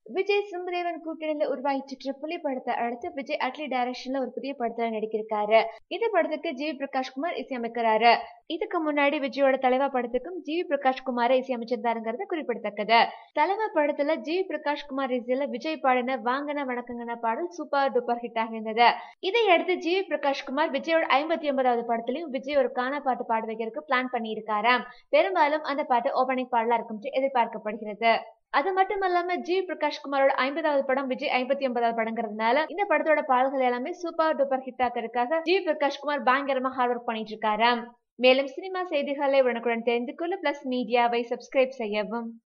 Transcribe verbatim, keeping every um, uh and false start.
விஜய் சிம்புதேவன் கூட்டணியில உருவாயிட்டு இருக்கிற புலி படத்தை அடுத்து விஜய் அட்லி டைரக்ஷன்ல ஒரு புதிய படத்துல நடிக்கிறாரு. இந்த படத்துக்கு ஜி வி பிரகாஷ் குமார் இசையமைக்கிறாரு. இதுக்கு முன்னாடி விஜயோட தலைவா படத்துக்கும் ஜி வி பிரகாஷ் குமாரை இசையமைச்சிருந்தாருங்கிறது குறிப்பிடத்தக்கது. தலைவா படத்துல ஜி வி பிரகாஷ் குமார் இசையில விஜய் பாடின வாங்கன வணக்கங்கன பாடல் சூப்பர் டூப்பர் ஹிட் ஆகியிருந்தது. இதையடுத்து ஜி வி பிரகாஷ் குமார் விஜயோட ஐம்பத்தி ஒன்பதாவது படத்திலையும் விஜய் ஒரு கானா பாட்டு பாட வைக்கிறதுக்கு பிளான் பண்ணி இருக்காராம். பெரும்பாலும் அந்த பாட்டு ஓபனிங் பாடலா இருக்கும் எதிர்பார்க்கப்படுகிறது. அது மட்டும் இல்லாம ஜி பிரகாஷ் குமாரோட ஐம்பதாவது படம் விஜய் ஐம்பத்தி ஒன்பதாவது படங்கிறதுனால இந்த படத்தோட பாடல்கள் எல்லாமே சூப்பர் டூப்பர் ஹிட் ஆக்கிறதுக்காக ஜி பிரகாஷ் குமார் பயங்கரமா ஹார்ட் ஒர்க் பண்ணிட்டு இருக்காராம். மேலும் சினிமா செய்திகளை உடனுக்குடன் தெரிந்து கொள்ள பிளஸ் மீடியாவை சப்ஸ்கிரைப் செய்யவும்.